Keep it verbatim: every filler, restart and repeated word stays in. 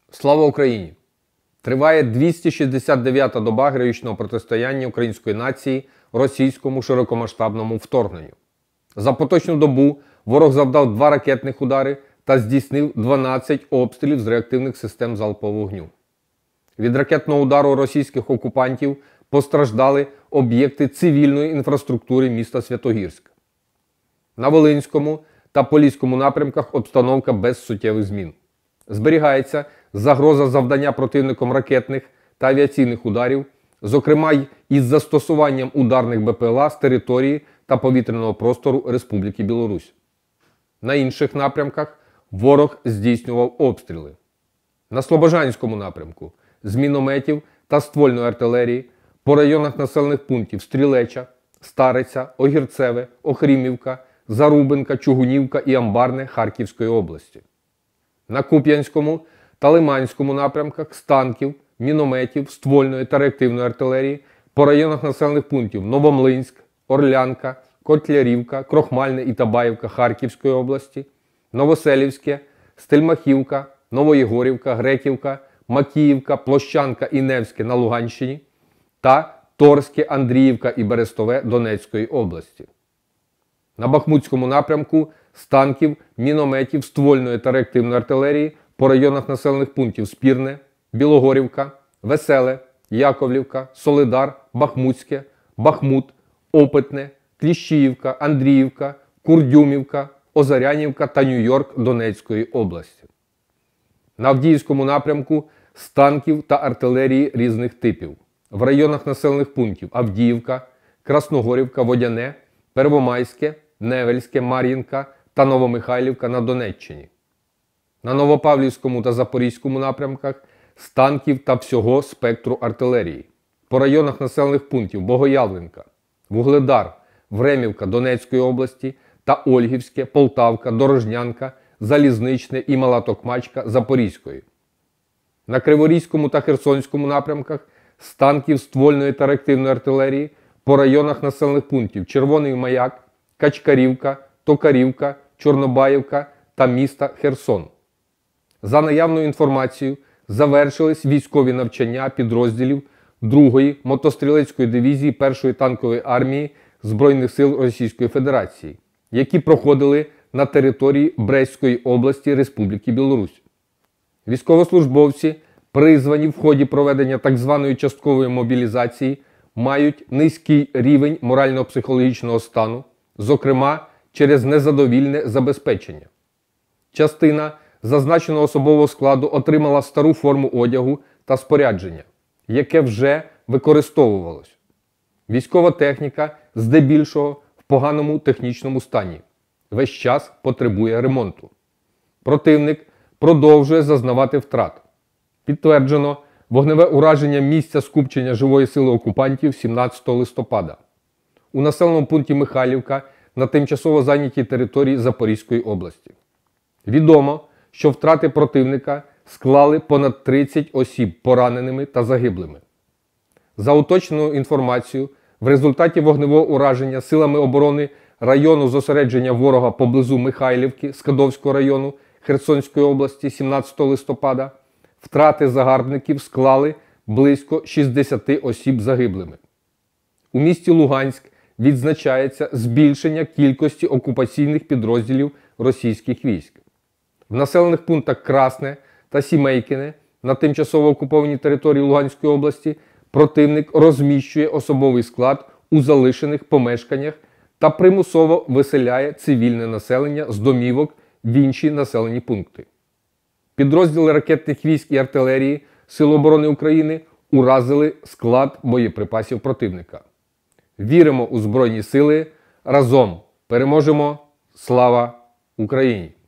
Слава Україні! Триває двісті шістдесят дев'ята доба героїчного протистояння української нації російському широкомасштабному вторгненню. За поточну добу ворог завдав два ракетних удари та здійснив дванадцять обстрілів з реактивних систем залпового вогню. Від ракетного удару російських окупантів постраждали об'єкти цивільної інфраструктури міста Святогірськ. На Волинському та Поліському напрямках обстановка без суттєвих змін. Зберігається загроза завдання противником ракетних та авіаційних ударів, зокрема й із застосуванням ударних Б П Л А з території та повітряного простору Республіки Білорусь. На інших напрямках ворог здійснював обстріли. На Слобожанському напрямку з мінометів та ствольної артилерії по районах населених пунктів Стрілеча, Стариця, Огірцеве, Охрімівка, Зарубинка, Чугунівка і Амбарне Харківської області. На Куп'янському та Лиманському напрямках з танків, мінометів, ствольної та реактивної артилерії по районах населених пунктів Новомлинськ, Орлянка, Котлярівка, Крохмальне і Табаївка Харківської області, Новоселівське, Стельмахівка, Новоєгорівка, Греківка, Макіївка, Площанка і Невське на Луганщині та Торське, Андріївка і Берестове Донецької області. На Бахмутському напрямку з танків, мінометів, ствольної та реактивної артилерії по районах населених пунктів Спірне, Білогорівка, Веселе, Яковлівка, Солидар, Бахмутське, Бахмут, Опитне, Кліщіївка, Андріївка, Курдюмівка, Озарянівка та Нью-Йорк Донецької області. На Авдіївському напрямку з танків та артилерії різних типів. В районах населених пунктів Авдіївка, Красногорівка, Водяне, Первомайське, Невельське, Мар'їнка та Новомихайлівка на Донеччині. На Новопавлівському та Запорізькому напрямках з танків та всього спектру артилерії. По районах населених пунктів Богоявленка, Вугледар, Времівка Донецької області та Ольгівське, Полтавка, Дорожнянка, Залізничне і Мала Токмачка Запорізької. На Криворізькому та Херсонському напрямках з танків ствольної та реактивної артилерії по районах населених пунктів Червоний Маяк, Качкарівка, Токарівка, Чорнобаївка та міста Херсон. За наявною інформацією, завершились військові навчання підрозділів другої мотострілецької дивізії першої танкової армії Збройних сил Російської Федерації, які проходили на території Брестської області Республіки Білорусь. Військовослужбовці, призвані в ході проведення так званої часткової мобілізації, мають низький рівень морально-психологічного стану, зокрема через незадовільне забезпечення. Частина зазначеного особового складу отримала стару форму одягу та спорядження, яке вже використовувалось. Військова техніка здебільшого в поганому технічному стані. Весь час потребує ремонту. Противник продовжує зазнавати втрат. Підтверджено вогневе ураження місця скупчення живої сили окупантів сімнадцятого листопада. У населеному пункті Михайлівка на тимчасово зайнятій території Запорізької області. Відомо, що втрати противника склали понад тридцять осіб пораненими та загиблими. За уточненою інформацією, в результаті вогневого ураження силами оборони району зосередження ворога поблизу Михайлівки Скадовського району Херсонської області сімнадцятого листопада втрати загарбників склали близько шістдесят осіб загиблими. У місті Луганськ відзначається збільшення кількості окупаційних підрозділів російських військ. В населених пунктах Красне та Сімейкине на тимчасово окупованій території Луганської області противник розміщує особовий склад у залишених помешканнях та примусово виселяє цивільне населення з домівок в інші населені пункти. Підрозділи ракетних військ і артилерії Сил оборони України уразили склад боєприпасів противника. Віримо у Збройні сили, разом переможемо! Слава Україні!